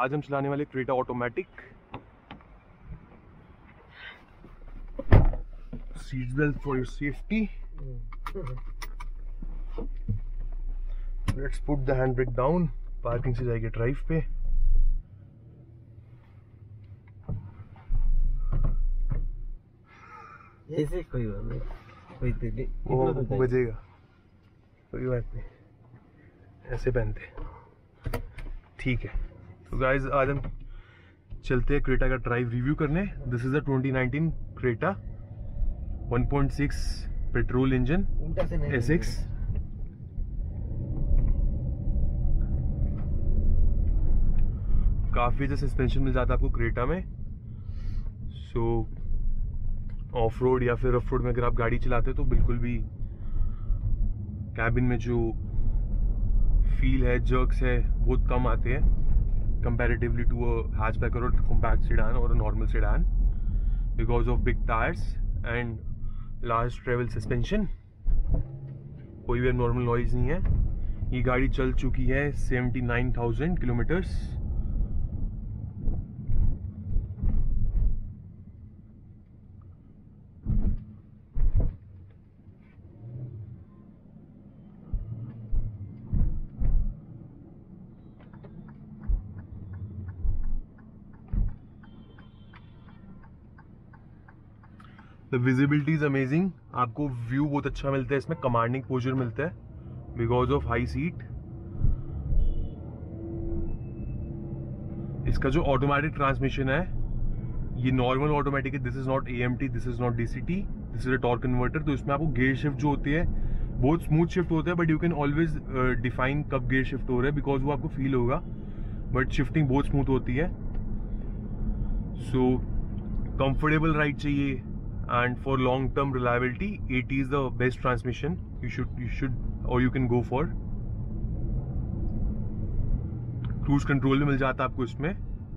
आज हम चलाने वाले Creta automatic. Seat belt for your safety. Let's put the hand brake down. Parking से जाएगी ड्राइव पे। ऐसे कोई बात नहीं, कोई नहीं, वो बजेगा, कोई बात नहीं, ऐसे पहनते। ठीक है, तो गाइज आज हम चलते हैं क्रेटा का ड्राइव रिव्यू करने। This is the 2019 Creta 1.6 petrol engine SX। काफी अच्छा सस्पेंशन मिल जाता है आपको क्रेटा में। सो ऑफ रोड या फिर रफ रोड में अगर आप गाड़ी चलाते हो तो बिल्कुल भी कैबिन में जो फील है, जर्क्स है, बहुत कम आते हैं कंपैरेटिवली टू अ हैचबैक और कॉम्पैक्ट सेडान और a normal sedan, because of big tyres and large travel suspension. कोई भी नॉर्मल नॉइज नहीं है। ये गाड़ी चल चुकी है 79,000 kilometres. The visibility is amazing. आपको व्यू बहुत अच्छा मिलता है इसमें, कमांडिंग पोस्चर मिलता है बिकॉज ऑफ हाई सीट। इसका जो ऑटोमेटिक ट्रांसमिशन है ये नॉर्मल ऑटोमेटिक है। This is not AMT, this is not DCT, this is a torque converter. तो इसमें आपको गियर शिफ्ट जो होती है बहुत स्मूथ शिफ्ट होता है, but you can always define कब गियर शिफ्ट हो रहा है बिकॉज वो आपको फील होगा, बट शिफ्टिंग बहुत स्मूथ होती है। सो कंफर्टेबल राइड चाहिए and for long term reliability 80 is the best transmission you should or you can go for। Cruise control भी मिल जाता है आपको इसमें।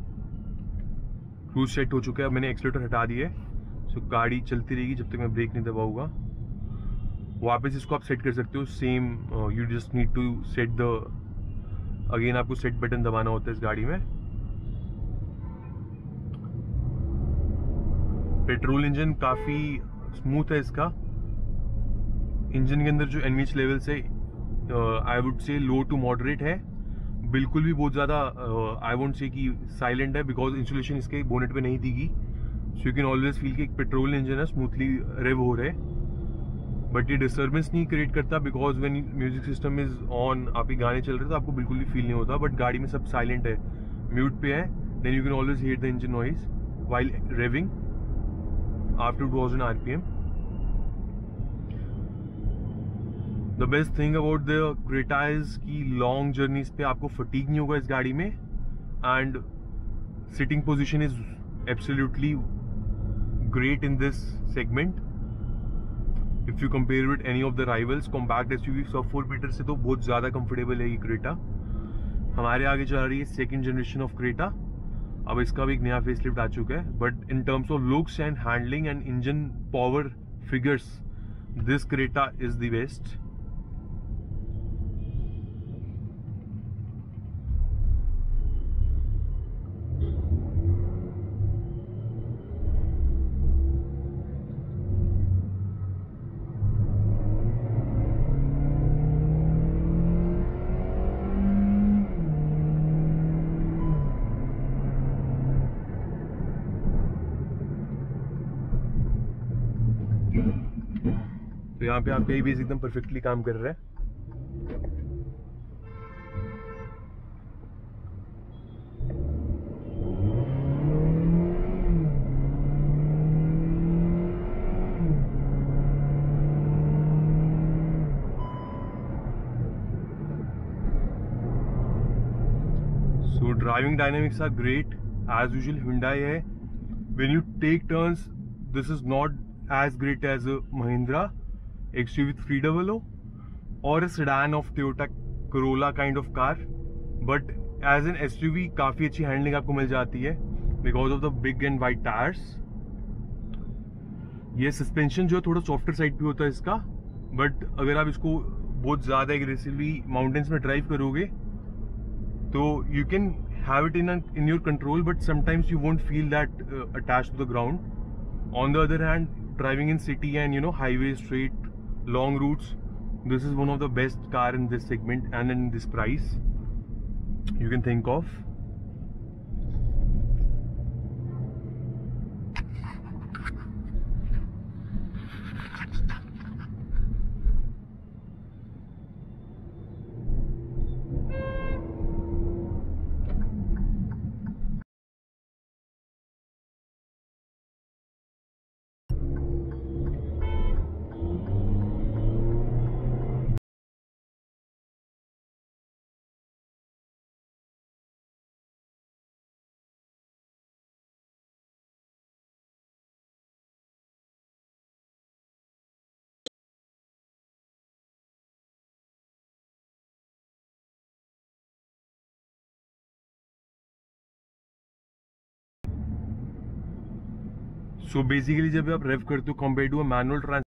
क्रूज सेट हो चुका है, मैंने एक्सीलेटर हटा दिए। सो गाड़ी चलती रहेगी जब तक मैं ब्रेक नहीं दबाऊंगा। वापस इसको आप सेट कर सकते हो same. You just need to set the, again आपको सेट बटन दबाना होता है इस गाड़ी में। पेट्रोल इंजन काफी स्मूथ है इसका। इंजन के अंदर जो NVH लेवल्स है I would say low to moderate है। बिल्कुल भी बहुत ज्यादा आई वोंट से कि साइलेंट है बिकॉज इंसुलेशन इसके बोनेट पे नहीं दीगी। So you can always feel कि एक पेट्रोल इंजन है, स्मूथली रेव हो रहे। बट ये डिस्टर्बेंस नहीं क्रिएट करता because when music system is on, आप ये गाने चल रहे हैं तो आपको बिल्कुल भी फील नहीं होता। बट गाड़ी में सब साइलेंट है, म्यूट पे है, then you can always hear the engine noise while revving after 2000 RPM। The best thing about the Creta is कि long journeys पे आपको fatigue नहीं होगा इस गाड़ी में, and sitting position is absolutely great in this segment if you compare with any of the rivals। compact SUV sub 4 metre से तो बहुत ज़्यादा comfortable है ये Creta। हमारे आगे चल रही है second generation of Creta। अब इसका भी एक नया फेसलिफ्ट आ चुका है, but in terms of looks and handling and engine power figures this Creta is the best. तो यहाँ पे आपका ABS एकदम परफेक्टली काम कर रहा है। So driving dynamics are great as usual। Hyundai है, when you take turns this is not as great as a Mahindra XUV 300 or a sedan of Toyota Corolla kind of car, but as an SUV काफी अच्छी handling आपको मिल जाती है because of the big and wide tires। ये suspension जो थोड़ा softer side पे होता है इसका, बट अगर आप इसको बहुत ज्यादा एग्रेसिवली माउंटेन्स में ड्राइव करोगे तो you can have it in your control, but sometimes you won't feel that attached to the ground. On the other hand, driving in city and highway, straight, long routes, this is one of the best car in this segment and in this price you can think of. So basically जब आप रेव करते हो compare to a manual